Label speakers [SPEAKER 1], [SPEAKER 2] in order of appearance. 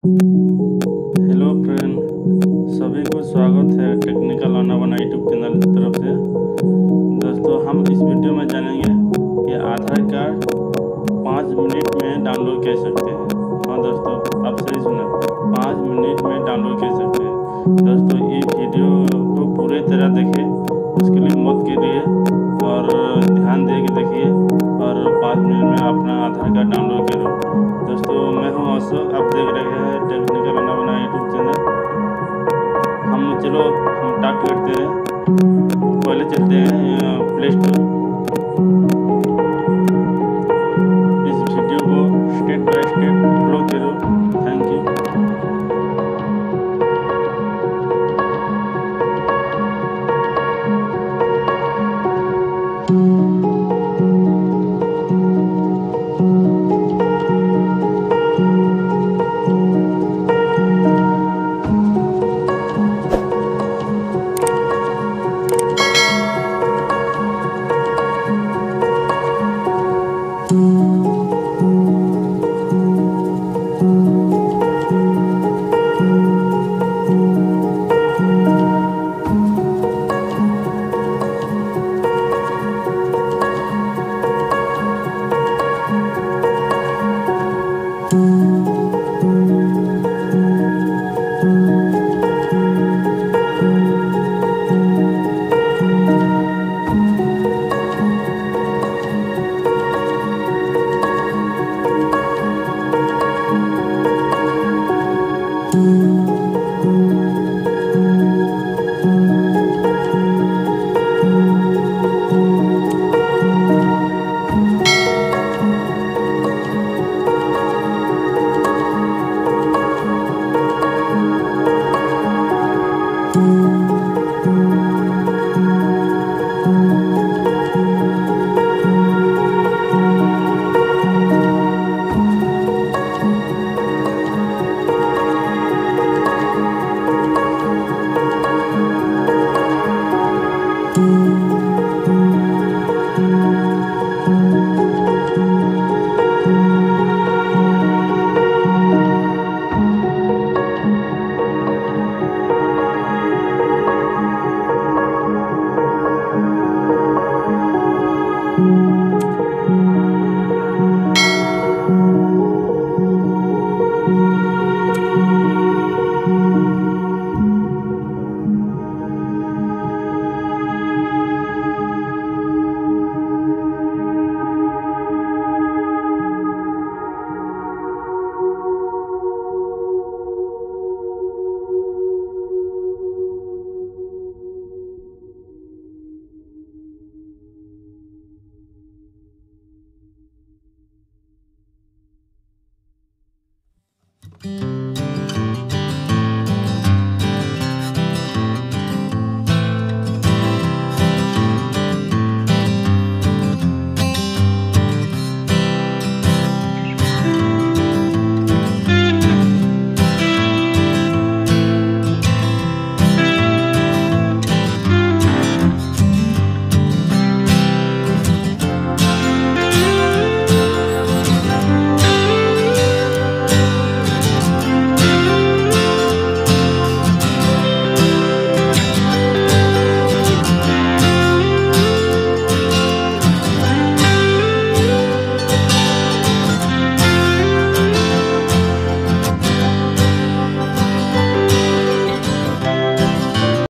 [SPEAKER 1] Hello friend, सभी को स्वागत है टेक्निकल आना बना यूट्यूब चैनल की तरफ से। दोस्तों, हम इस वीडियो में जानेंगे कि आधार कार्ड 5 मिनट में डाउनलोड कर सकते हैं। हाँ दोस्तों, आप सही सुना, 5 मिनट में डाउनलोड कर सकते हैं। दोस्तों, ये वीडियो को पूरे तरह देखें, उसके लिए मत कीजिए और ध्यान दे के देखिए और 5 मिनट में अपना आधार कार्ड डाउनलोड करो। दोस्तों, मैं हूं अशोक, आप देख रहे हैं टेक्निकल आना बना यूट्यूब चैनल। हम स्टार्ट करते हैं। पहले चलते हैं प्ले स्टोर। इस वीडियो को स्टेप बाय स्टेप फॉलो करो। Thank you.